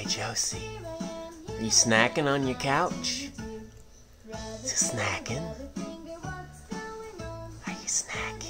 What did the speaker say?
Josie, you snacking on your couch? Is it snacking? Are you snacking?